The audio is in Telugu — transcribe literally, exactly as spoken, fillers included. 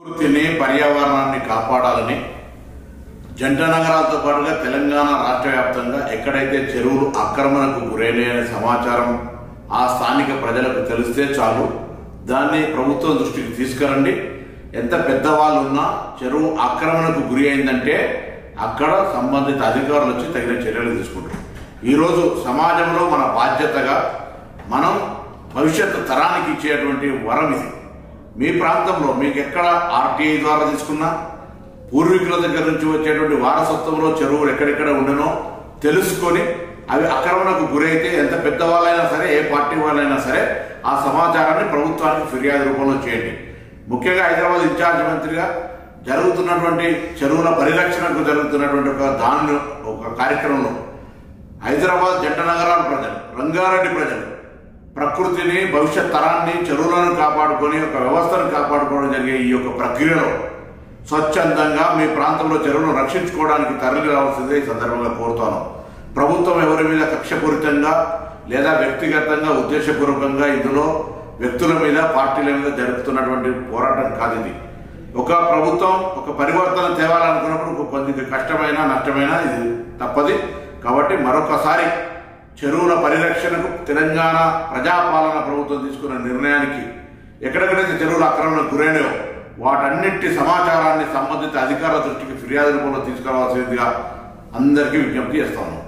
ప్రకృతిని పర్యావరణాన్ని కాపాడాలని జంట నగరాలతో పాటుగా తెలంగాణ రాష్ట్ర వ్యాప్తంగా ఎక్కడైతే చెరువులు ఆక్రమణకు గురైన సమాచారం ఆ స్థానిక ప్రజలకు తెలిస్తే చాలు దాన్ని ప్రభుత్వం దృష్టికి తీసుకురండి. ఎంత పెద్దవాళ్ళు ఉన్నా చెరువు ఆక్రమణకు గురి అయిందంటే అక్కడ సంబంధిత అధికారులు వచ్చి తగిన చర్యలు తీసుకుంటారు. ఈరోజు సమాజంలో మన బాధ్యతగా మనం భవిష్యత్తు తరానికి ఇచ్చేటువంటి వరం ఇది. మీ ప్రాంతంలో మీకు ఎక్కడ ఆర్టీఐ ద్వారా తీసుకున్నా పూర్వీకుల దగ్గర నుంచి వచ్చేటువంటి వారసత్వంలో చెరువులు ఎక్కడెక్కడ ఉండనో తెలుసుకొని అవి ఆక్రమణకు గురైతే ఎంత పెద్దవాళ్ళైనా సరే ఏ పార్టీ వాళ్ళైనా సరే ఆ సమాచారాన్ని ప్రభుత్వానికి ఫిర్యాదు రూపంలో చేయండి. ముఖ్యంగా హైదరాబాద్ ఇన్ఛార్జ్ మంత్రిగా జరుగుతున్నటువంటి చెరువుల పరిరక్షణకు జరుగుతున్నటువంటి ఒక దాని ఒక కార్యక్రమంలో హైదరాబాద్ జంట నగరాల ప్రజలు, రంగారెడ్డి ప్రజలు ప్రకృతిని, భవిష్యత్ తరాన్ని, చెరువులను కాపాడుకొని ఒక వ్యవస్థను కాపాడుకోవడం జరిగే ఈ యొక్క ప్రక్రియలో స్వచ్ఛందంగా మీ ప్రాంతంలో చెరువులను రక్షించుకోవడానికి తరలి రావాల్సిందే ఈ సందర్భంగా కోరుతాను. ప్రభుత్వం ఎవరి మీద కక్షపూరితంగా లేదా వ్యక్తిగతంగా ఉద్దేశపూర్వకంగా ఇందులో వ్యక్తుల మీద, పార్టీల మీద జరుపుతున్నటువంటి పోరాటం కాదు ఇది. ఒక ప్రభుత్వం ఒక పరివర్తన తేవాలనుకున్నప్పుడు కొద్దిగా కష్టమైన నష్టమైన ఇది తప్పది. కాబట్టి మరొకసారి చెరువుల పరిరక్షణకు తెలంగాణ ప్రజాపాలన ప్రభుత్వం తీసుకున్న నిర్ణయానికి ఎక్కడెక్కడైతే చెరువుల ఆక్రమణకు గురైనయో వాటన్నిటి సమాచారాన్ని సంబంధిత అధికారుల దృష్టికి ఫిర్యాదు రూపంలో తీసుకురావాల్సిందిగా అందరికీ విజ్ఞప్తి చేస్తాను.